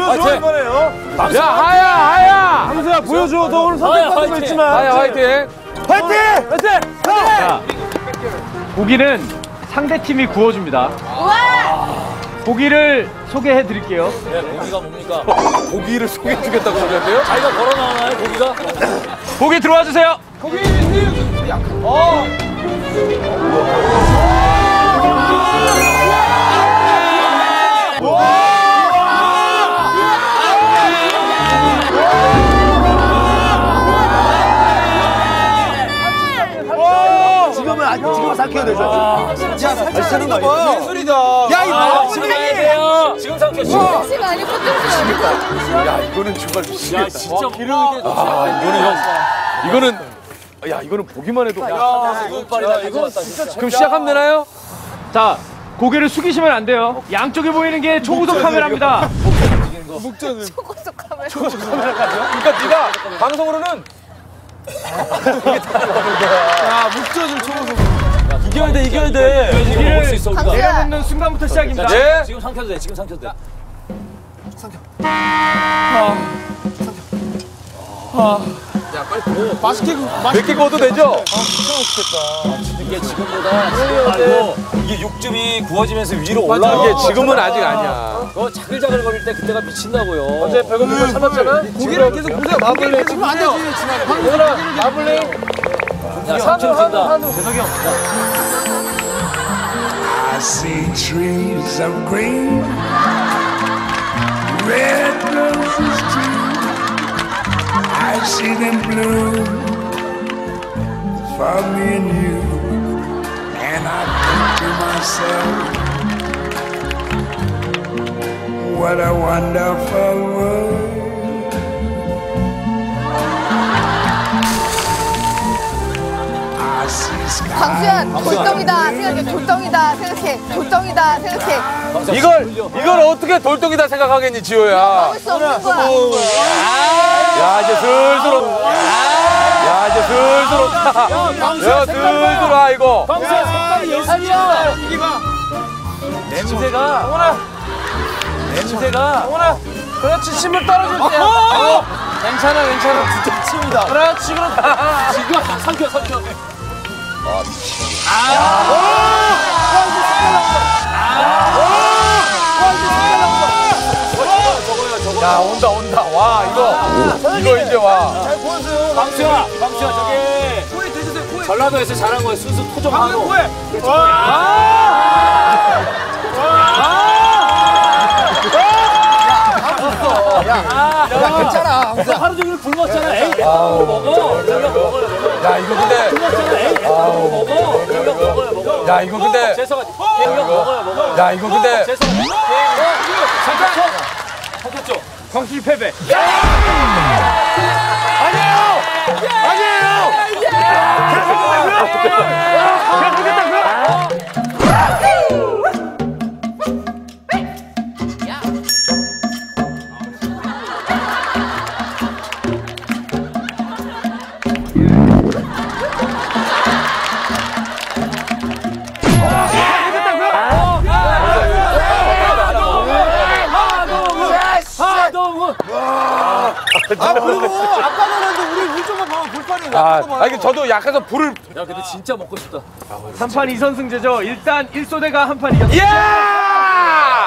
보여줘 이번에요. 야 하야. 강수야 보여줘. 너 오늘 선택받은 거 있지만. 하야 화이팅. 화이팅! 화이팅! 자, 고기는 상대 팀이 구워줍니다. 고기를 소개해 드릴게요. 네, 고기가 뭡니까? 고기를 소개해주겠다고 그러는데요? 자기가 걸어 나오나요, 고기가? 고기 들어와 주세요. 지금은 삼켜야 되죠. 야, 살짝는 거 봐. 예술이다. 야, 이거 지금 해야 돼요. 지금 삼켜, 지금. 아니 포토스. 야, 이거는 정말 미치겠다. 야, 진짜 기름 이거는 형. 이거는, 야, 이거는 보기만 해도. 이거 진짜. 그럼 시작하면 되나요? 자, 고개를 숙이시면 안 돼요. 양쪽에 보이는 게 초고속 카메라입니다. 목전은 초고속 카메라. 그러니까 네가 방송으로는 야, 묵젖을 초고속. 이겨야 돼, 이겨야 돼. 고기를 먹을 수 있어, 우리가. 내려놓는 순간부터 시작입니다. 네. 지금 삼켜도 돼, 지금 삼켜도 돼. 야, 빨리 구워. 맛있게 몇개 구워도 되죠? 이게 지금보다 말고 이게 육즙이 구워지면서 위로 올라가. 이게 지금은 아직 아니야. 그거 자글자글 거릴 때 그때가 미친다고요. 어제 배고픈 거 참았잖아? 고기를 계속 보세요. 마블링 지금 안 되지. 얘들아, 마블링. 야, 삼촌 된다. 재석이 형. I see trees of green, red roses too. I see them bloom for me and you. And I think to myself, what a wonderful world. I see skies. 강수야 돌덩이다 생각해. 돌덩이다 생각해. 돌덩이다 생각해. 이걸 어떻게 돌덩이다 생각하겠니, 지호야. 먹을 수 없는 거야. 야, 이제 슬슬 온다. 야, 이제 슬슬 온다. 야, 슬슬 와, 이거. 방수야, 색깔이 예술이야. 냄새가. 그렇지, 침을 떨어질 때. 괜찮아. 진짜 침이다. 그렇지, 그렇다. 지금 삼켜. 야, 온다. 와, 이거 이제 와. 잘 보여줘요. 방수야, 저게 코에 대주세요. 코에. 전라도에서 잘한 거야. 순수 토종하고. 코에. 야, 괜찮아. 너 하루 종일 굶었잖아. 에이, 먹어. 저녁 먹어요. 야, 이거 근데. 굶었잖아. 에이, 먹어. 저녁 먹어요. 야, 이거 근데. 재석아, 저녁 먹어요. 야, 이거 근데. 재석아, 삼켰죠? 광실 패배. 그리고 아까 전에도 우리 물좀만 봐면 볼거리야. 이게 저도 약해서 불을. 야, 근데 진짜 먹고 싶다. 3판 2선승제죠. 일단 1소대가 한 판 이겼습니다. 이야!